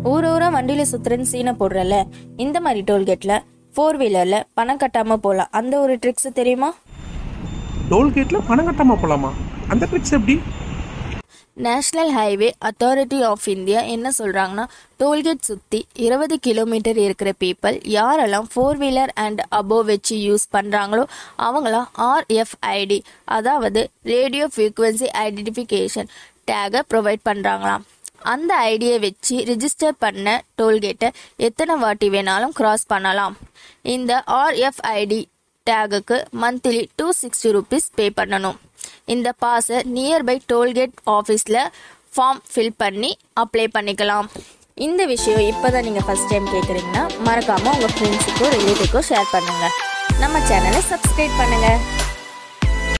ஊரா வண்டியில சுத்துறன்னு சீனை போடுறல, இந்த மாதிரி டோல்கேட்ல 4-வீலர்ல பணம் கட்டாம போலாம். அந்த ஒரு ட்ரிக்ஸ் தெரியுமா? டோல்கேட்ல பணம் கட்டாம போலாமா? அந்த ட்ரிக்ஸ் எப்படி? National highway authority of India என்ன சொல்றாங்கன்னா, டோல்கேட் சுற்றி 20 கிலோமீட்டர் இருக்கிற பீப்புள் யாரெல்லாம் 4-வீலர் அண்ட் அபோவ் வச்சு யூஸ் பண்ணுறாங்களோ அவங்களாம் RFID, அதாவது ரேடியோ ஃப்ரீக்வன்சி ஐடென்டிஃபிகேஷன் டேகை ப்ரொவைட் பண்ணுறாங்களாம். அந்த ஐடியை வச்சு ரிஜிஸ்டர் பண்ண டோல்கேட்டை எத்தனை வாட்டி வேணாலும் கிராஸ் பண்ணலாம். இந்த RFID டேகுக்கு மந்த்லி 260 rupees பே பண்ணணும். இந்த பாஸை நியர்பை டோல்கேட் ஆஃபீஸில் ஃபார்ம் ஃபில் பண்ணி அப்ளை பண்ணிக்கலாம். இந்த விஷயம் இப்போ தான் நீங்கள் ஃபஸ்ட் டைம் கேட்குறீங்கன்னா மறக்காமல் உங்கள் ஃப்ரெண்ட்ஸுக்கோ ரிலேட்டிவ்க்கோ ஷேர் பண்ணுங்கள். நம்ம சேனலை சப்ஸ்கிரைப் பண்ணுங்கள்.